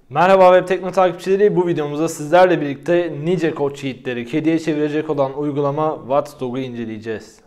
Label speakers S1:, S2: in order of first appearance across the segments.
S1: Merhaba Web Tekno takipçileri, bu videomuzda sizlerle birlikte nice kod sheetleri kediye çevirecek olan uygulama Watchdog'u inceleyeceğiz.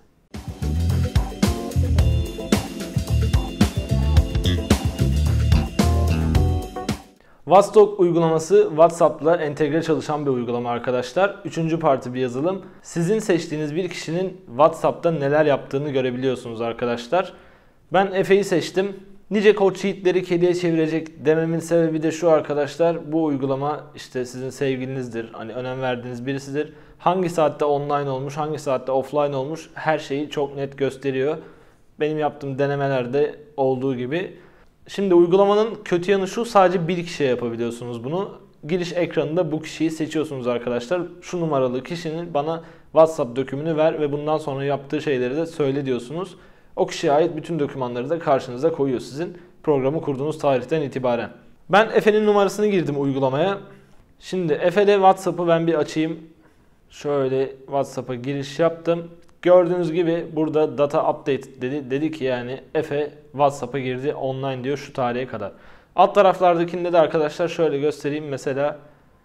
S1: Watchdog uygulaması WhatsApp'la entegre çalışan bir uygulama arkadaşlar. Üçüncü parti bir yazılım. Sizin seçtiğiniz bir kişinin WhatsApp'ta neler yaptığını görebiliyorsunuz arkadaşlar. Ben Efe'yi seçtim. Nice kod sheetleri kediye çevirecek dememin sebebi de şu arkadaşlar. Bu uygulama işte sizin sevgilinizdir. Hani önem verdiğiniz birisidir. Hangi saatte online olmuş, hangi saatte offline olmuş her şeyi çok net gösteriyor. Benim yaptığım denemelerde olduğu gibi. Şimdi uygulamanın kötü yanı şu, sadece bir kişiye yapabiliyorsunuz bunu. Giriş ekranında bu kişiyi seçiyorsunuz arkadaşlar. Şu numaralı kişinin bana WhatsApp dökümünü ver ve bundan sonra yaptığı şeyleri de söyle diyorsunuz. O kişiye ait bütün dokümanları da karşınıza koyuyor sizin programı kurduğunuz tarihten itibaren. Ben Efe'nin numarasını girdim uygulamaya. Şimdi Efe'de WhatsApp'ı ben bir açayım. Şöyle WhatsApp'a giriş yaptım. Gördüğünüz gibi burada data update dedi. Dedi ki yani Efe WhatsApp'a girdi online diyor şu tarihe kadar. Alt taraflardakinde de arkadaşlar şöyle göstereyim. Mesela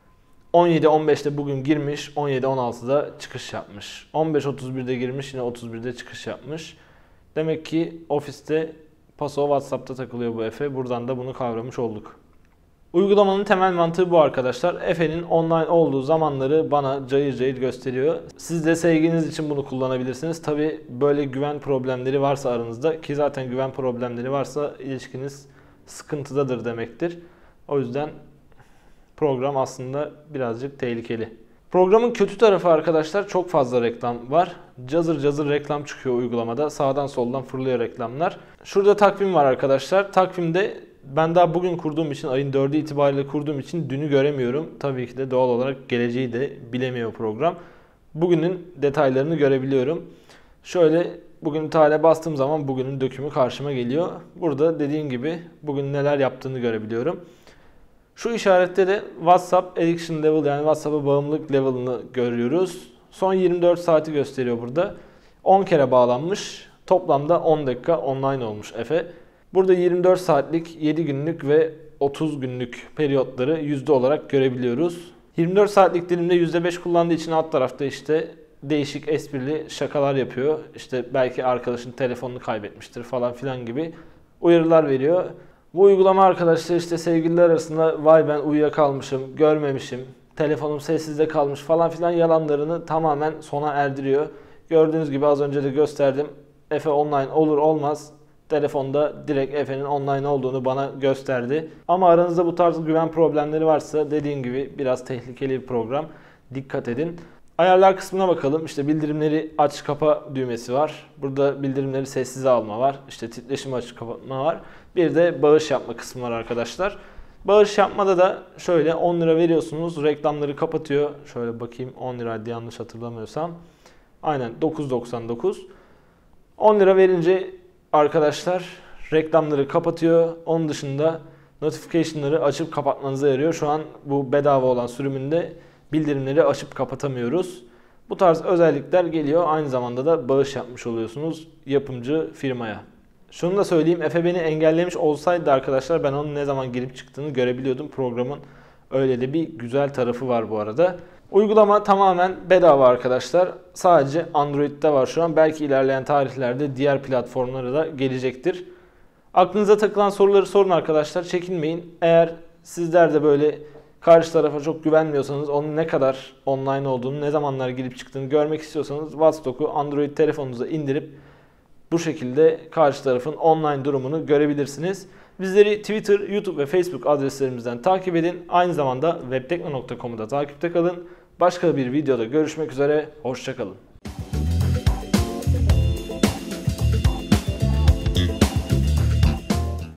S1: 17.15'te bugün girmiş, 17.16'da çıkış yapmış. 15.31'de girmiş, yine 31'de çıkış yapmış. Demek ki ofiste paso WhatsApp'ta takılıyor bu Efe. Buradan da bunu kavramış olduk. Uygulamanın temel mantığı bu arkadaşlar. Efe'nin online olduğu zamanları bana cayır cayır gösteriyor. Siz de sevginiz için bunu kullanabilirsiniz. Tabi böyle güven problemleri varsa aranızda, ki zaten güven problemleri varsa ilişkiniz sıkıntıdadır demektir. O yüzden program aslında birazcık tehlikeli. Programın kötü tarafı arkadaşlar, çok fazla reklam var. Cazır cazır reklam çıkıyor uygulamada. Sağdan soldan fırlıyor reklamlar. Şurada takvim var arkadaşlar. Takvimde ben daha bugün kurduğum için, ayın 4'ü itibariyle kurduğum için dünü göremiyorum. Tabii ki de doğal olarak geleceği de bilemiyor program. Bugünün detaylarını görebiliyorum. Şöyle bugün tarihe bastığım zaman bugünün dökümü karşıma geliyor. Burada dediğim gibi bugün neler yaptığını görebiliyorum. Şu işarette de WhatsApp Addiction Level, yani WhatsApp'a bağımlılık level'ını görüyoruz. Son 24 saati gösteriyor burada. 10 kere bağlanmış. Toplamda 10 dakika online olmuş Efe. Burada 24 saatlik, 7 günlük ve 30 günlük periyotları yüzde olarak görebiliyoruz. 24 saatlik dilimde %5 kullandığı için alt tarafta işte değişik esprili şakalar yapıyor. İşte belki arkadaşın telefonunu kaybetmiştir falan filan gibi uyarılar veriyor. Bu uygulama arkadaşlar işte sevgililer arasında vay ben uyuyakalmışım, görmemişim, telefonum sessizde kalmış falan filan yalanlarını tamamen sona erdiriyor. Gördüğünüz gibi az önce de gösterdim. Efe online olur olmaz telefonda direkt Efe'nin online olduğunu bana gösterdi. Ama aranızda bu tarz güven problemleri varsa dediğim gibi biraz tehlikeli bir program. Dikkat edin. Ayarlar kısmına bakalım. İşte bildirimleri aç kapa düğmesi var. Burada bildirimleri sessize alma var. İşte titreşim aç kapatma var. Bir de bağış yapma kısmı var arkadaşlar. Bağış yapmada da şöyle 10 lira veriyorsunuz. Reklamları kapatıyor. Şöyle bakayım, 10 liraydı yanlış hatırlamıyorsam. Aynen 9.99. 10 lira verince arkadaşlar reklamları kapatıyor. Onun dışında notification'ları açıp kapatmanıza yarıyor. Şu an bu bedava olan sürümünde bildirimleri açıp kapatamıyoruz. Bu tarz özellikler geliyor. Aynı zamanda da bağış yapmış oluyorsunuz yapımcı firmaya. Şunu da söyleyeyim. Efe beni engellemiş olsaydı arkadaşlar ben onun ne zaman girip çıktığını görebiliyordum. Programın öyle de bir güzel tarafı var bu arada. Uygulama tamamen bedava arkadaşlar. Sadece Android'de var şu an. Belki ilerleyen tarihlerde diğer platformlara da gelecektir. Aklınıza takılan soruları sorun arkadaşlar. Çekinmeyin. Eğer sizler de böyle karşı tarafa çok güvenmiyorsanız, onun ne kadar online olduğunu, ne zamanlar girip çıktığını görmek istiyorsanız Watchdog'u Android telefonunuza indirip bu şekilde karşı tarafın online durumunu görebilirsiniz. Bizleri Twitter, YouTube ve Facebook adreslerimizden takip edin. Aynı zamanda webtekno.com'u da takipte kalın. Başka bir videoda görüşmek üzere. Hoşça kalın.